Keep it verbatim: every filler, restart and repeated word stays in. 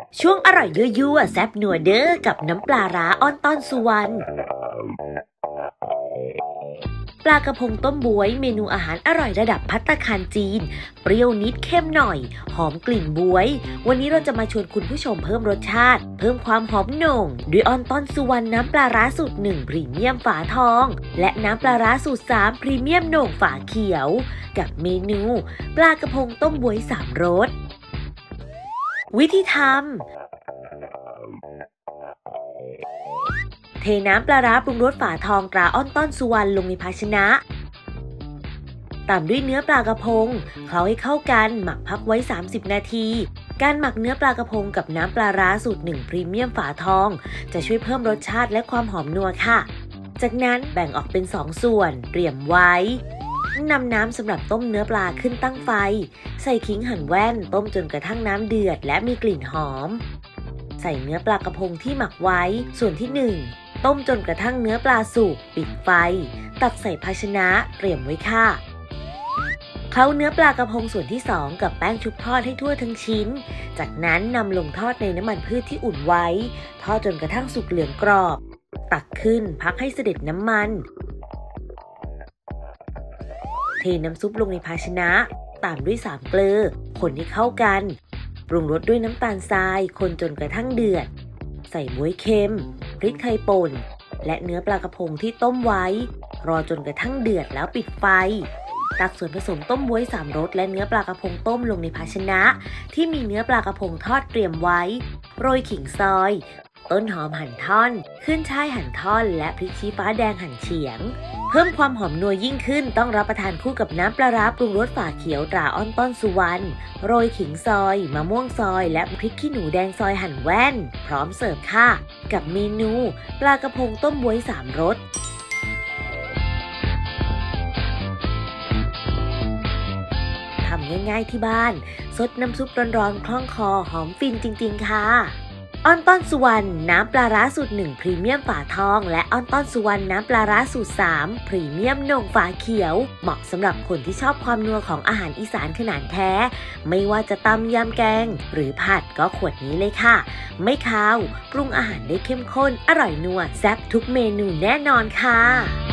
ช่วงอร่อยยั่วๆแซ่บนัวเด้อกับน้ำปลาร้าอ้อนต้อนสุวรรณปลากระพงต้มบ๊วยเมนูอาหารอร่อยระดับภัตตาคารจีนเปรี้ยวนิดเข้มหน่อยหอมกลิ่นบ๊วยวันนี้เราจะมาชวนคุณผู้ชมเพิ่มรสชาติเพิ่มความหอมโหน่งด้วยอ้อนต้อนสุวรรณน้ำปลาร้าสูตรหนึ่งพรีเมียมฝาทองและน้ำปลาร้าสูตรสามพรีเมียมโหน่งฝาเขียวกับเมนูปลากระพงต้มบ๊วยสามรสวิธีทำเทน้ำปลาร้าปรุงรสฝาทองตราอ้อนต้อนสุวรรณลงในภาชนะตามด้วยเนื้อปลากระพงเคล้าให้เข้ากันหมักพักไว้สามสิบนาทีการหมักเนื้อปลากระพงกับน้ำปลาร้าสูตรหนึ่งพรีเมียมฝาทองจะช่วยเพิ่มรสชาติและความหอมนัวค่ะจากนั้นแบ่งออกเป็นสองส่วนเตรียมไว้นำน้ำสำหรับต้มเนื้อปลาขึ้นตั้งไฟใส่ขิงหั่นแว่นต้มจนกระทั่งน้ำเดือดและมีกลิ่นหอมใส่เนื้อปลากระพงที่หมักไว้ส่วนที่หนึ่งต้มจนกระทั่งเนื้อปลาสุกปิดไฟตักใส่ภาชนะเตรียมไว้ค่ะเคล้าเนื้อปลากระพงส่วนที่สองกับแป้งชุบทอดให้ทั่วทั้งชิ้นจากนั้นนำลงทอดในน้ำมันพืชที่อุ่นไว้ทอดจนกระทั่งสุกเหลืองกรอบตักขึ้นพักให้เสด็จน้ำมันเทน้ำซุปลงในภาชนะตามด้วยสามเกลือคนให้เข้ากันปรุงรสด้วยน้ำตาลทรายคนจนกระทั่งเดือดใส่บ๊วยเค็มพริกไทยป่นและเนื้อปลากระพงที่ต้มไว้รอจนกระทั่งเดือดแล้วปิดไฟตักส่วนผสมต้มบ๊วยสามรสและเนื้อปลากระพงต้มลงในภาชนะที่มีเนื้อปลากระพงทอดเตรียมไว้โรยขิงซอยต้นหอมหั่นท่อนขึ้นช่ายหั่นท่อนและพริกชี้ฟ้าแดงหั่นเฉียงเพิ่มความหอมนัวยิ่งขึ้นต้องรับประทานคู่กับน้ำปลาร้าปรุงรสฝาเขียวตราอ้อนต้อนสุวรรณโรยขิงซอยมะม่วงซอยและพริกขี้หนูแดงซอยหั่นแว่นพร้อมเสิร์ฟค่ะกับเมนูปลากระพงต้มบ๊วยสามรสทำง่ายๆที่บ้านซดน้ำซุปร้อนๆคล่องคอหอมฟินจริงๆค่ะอ้อนต้อนสุวรรณน้ำปลาร้าสูตรหนึ่งพรีเมียมฝาทองและอ้อนต้อนสุวรรณน้ำปลาร้าสูตรสามพรีเมียมโหน่งฝาเขียวเหมาะสำหรับคนที่ชอบความนัวของอาหารอีสานขนาดแท้ไม่ว่าจะตำยำแกงหรือผัดก็ขวดนี้เลยค่ะไม่คาวปรุงอาหารได้เข้มข้นอร่อยนัวแซ่บทุกเมนูแน่นอนค่ะ